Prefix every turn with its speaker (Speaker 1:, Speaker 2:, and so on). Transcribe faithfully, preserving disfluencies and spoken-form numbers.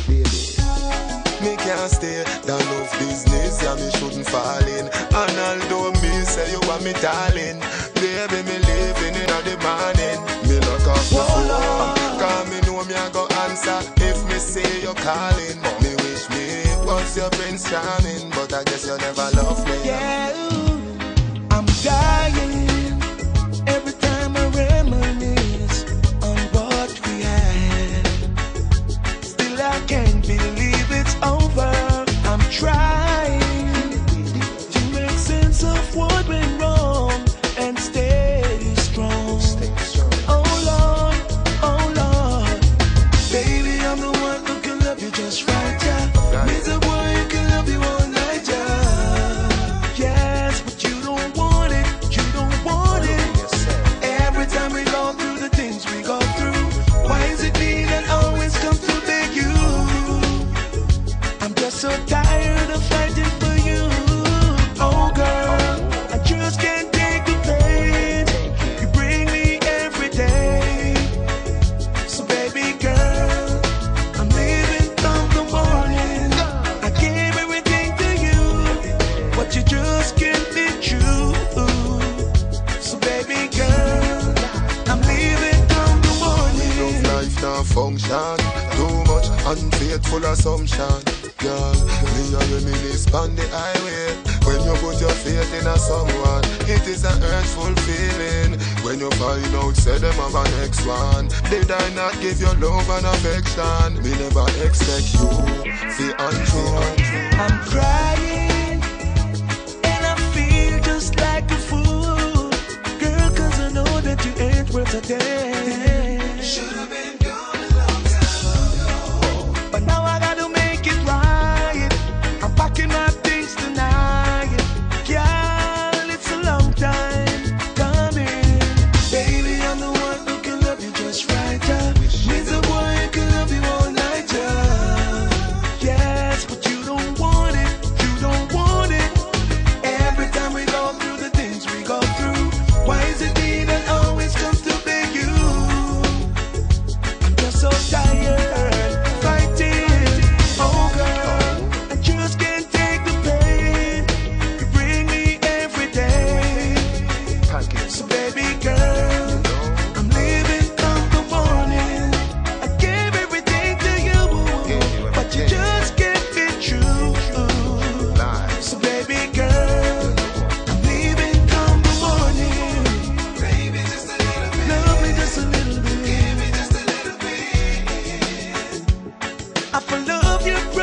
Speaker 1: baby. Me can't stay, that love business, yeah, me shouldn't fall in. And although me say you are me darling, baby, me living in the morning. Me lock off the phone, cause me know me I go answer if me say you're calling. Me wish me was your Prince Charming, but I guess you never loved me.
Speaker 2: Yeah, I'm dying every time I reminisce on what we had. Still I can't believe it's over. I'm trying to make sense of what went wrong and stay strong. Oh Lord, oh Lord, baby, I'm the one who can love you just right, yeah. Me's the boy who can love you all night, yeah. Yes, but you don't want it, you don't want it. Every time we go through the things we go through, why is it me that always comes to beg you? I'm just so tired of fighting for you. Oh girl, I just can't take the pain. You bring me every day. So baby girl, I'm leaving from the morning. I gave everything to you, but you just can't be true. So baby girl, I'm leaving from the morning.
Speaker 1: Love life not function, too much unfaithful assumption. Girl, me and you really span the highway. When you put your faith in a someone, it is an hurtful feeling. When you find out, say them have an next one. Did I not give you love and affection? Me never expect you, feel untrue.
Speaker 2: I'm crying, and I feel just like a fool. Girl, cause I know that you ain't worth a damn. Should've been gone a long time ago, but now I gotta make it right. I'm packing my things tonight. Girl, it's a long time coming. Baby, I'm the one who can love you just right, yeah. Me's the boy who can love you all night, yeah. Yes, but you don't want it, you don't want it. Every time we go through the things we go through, why is it me that always comes to beg you? I'm just so tired fighting. Oh girl, I just can't take the pain. You bring me every day. So baby girl, I'm leaving from the morning. I gave everything to you, but you just can't be true. So baby girl, I'm leaving from the morning. Baby, just a little bit. Love me just a little bit. Give me just a little bit. I for love you.